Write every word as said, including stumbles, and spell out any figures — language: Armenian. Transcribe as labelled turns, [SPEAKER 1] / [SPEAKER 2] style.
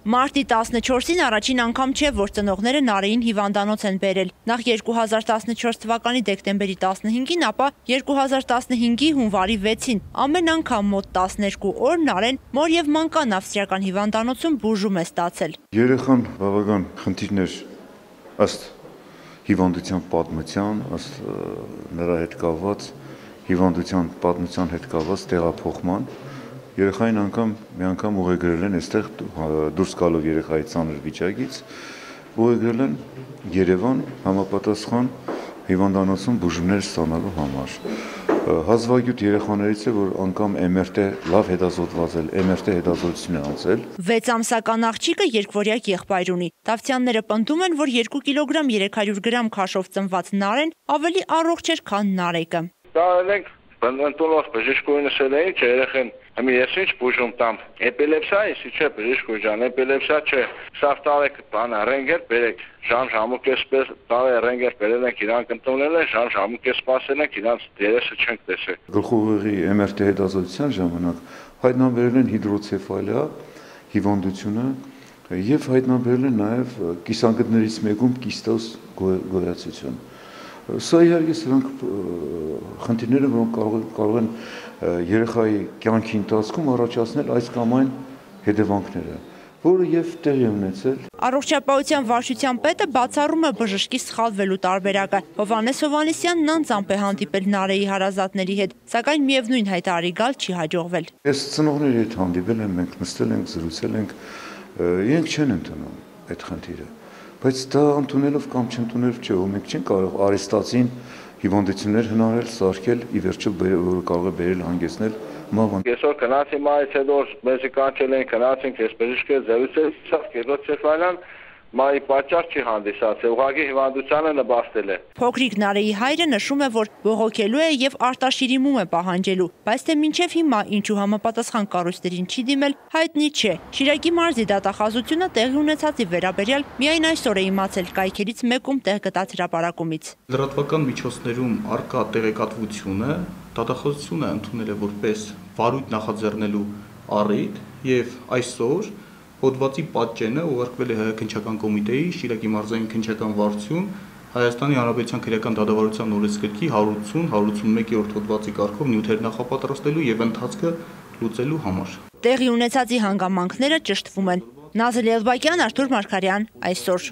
[SPEAKER 1] Մարտի տասնչորսին առաջին անգամ չէ, որ ծնողները Նարեին հիվանդանոց են բերել։ Նախ երկու հազար տասնչորս թվականի դեկտեմբերի տասնհինգին, ապա երկու հազար տասնհինգի հունվարի վեցին։ Ամեն անգամ մոտ տասներկու օր Նարեն մոր եւ մանկան ավստրիական հիվանդանոցում բուժում է ստացել։
[SPEAKER 2] Երեխան բավական խնդիրներ ըստ հիվանդության պատմության, ըստ նրա հետ կապված հիվանդության պատմության հետ կապված տեղափոխման Երեխային անգամ մի անգամ ուղեգրել են այստեղ դուրս գալով երեխայի ծանր վիճակից, ուղեգրել են Երևան համապատասխան հիվանդանոցում բուժումներ ստանալու համար։ Հազվագյուտ երեխաներից է, որ անգամ էմ էր տե լավ հետազոտված է, էմ էր տե հետազոտություն է անցել։
[SPEAKER 1] վեց ամսական աղջիկը երկվորյակ եղբայր ունի։ Տավթյանները պնդում են, որ երկու կիլոգրամ երեք հարյուր գրամ քաշով ծնված Նարեն ավելի առողջ էր, քան Նարեկը։
[SPEAKER 3] Բնտոլով բժիշկուհինս էլ էի, չէ, երեխեն Հմի ես ինչ բուժում տամ, էպիլեպսիա է, չէ, բժիշկուհի ջան, էպիլեպսիա չէ, սավ տարեք բանը, ռենգեր բերեք, ժամ ժամուկ է սպես տարե ռենգեր բերել ենք, իրանք ընդունել են, ժամ ժամուկ է սպասել ենք, իրանք երեսը չենք տեսել։
[SPEAKER 2] Գլխուղեղի էմ էր տե հետազոտության ժամանակ հայտնաբերել են հիդրոցեֆալիա հիվանդությունը եւ հայտնաբերել են նաեւ կիսանգտներից մեկում կիստոզ գոյացություն։ Սա իհարկե սրանք խնդիրները, որոնք կարող, կարող են երեխայի կյանքի ընթացքում առաջացնել այս կամ այն հետևանքները, որը եւ տեղի ունեցել։
[SPEAKER 1] Առողջապահության վարչության պետը բացառում է բժշկի սխալվելու տարբերակը։ Հովհաննես Հովհաննիսյանն անձամբ է հանդիպել Նարեի հարազատների հետ, սակայն միևնույն հայտարարի գալ չի հաջողվել։
[SPEAKER 2] Ես ծնողների հետ հանդիպել եմ, մենք նստել ենք, զրուցել ենք, իրենք չեն ընդունում այդ խնդիրը։ Բայց դա ընդունելով կամ չընդունելով չէ, ու մենք չենք կարող արեստացին հիվանդություններ հնարել, սարքել, ի վերջո որը կարող է բերել հանգեցնել մահվան։
[SPEAKER 3] Այսօր գնացի մայից հետո մեզի կանչել են, գնացինք, ես բժիշկը զրուցել, գերոցեֆալիան մայի պատճառ չի հանդիսացել, ուղղակի հիվանդությանը նպաստել է։
[SPEAKER 1] Փոքրիկ Նարեի հայրը նշում է, որ բողոքելու է եւ արտաշիրիմում է պահանջելու, բայց թե մինչեւ հիմա ինչու համապատասխան կառույցներին չի դիմել, հայտնի չէ։ Շիրակի մարզի դատախազությունը տեղի ունեցածի վերաբերյալ միայն այսօր է իմացել կայքերից մեկում տեղ գտած հրապարակումից։
[SPEAKER 4] Լրատվական միջոցներում արկա տեղեկատվությունը դատախազությունը ընդունել է որպես վարույթ նախաձեռնելու առիթ եւ այսօր հոդվածի պատճենը ուղարկվել է ՀՀ քննչական կոմիտեի, Շիրակի մարզային քննչական վարչություն, Հայաստանի Հանրապետության քրեական դատավարության օրենսգրքի հարյուր ութ հարյուրութմեկերորդ հոդվածի կարգով նյութեր նախապատրաստելու եւ ընթացքը լուծելու համար։
[SPEAKER 1] Տեղի ունեցածի հանգամանքները ճշտվում են։ Նազել Էլբակյան, Արթուր Մարգարյան, այսօր։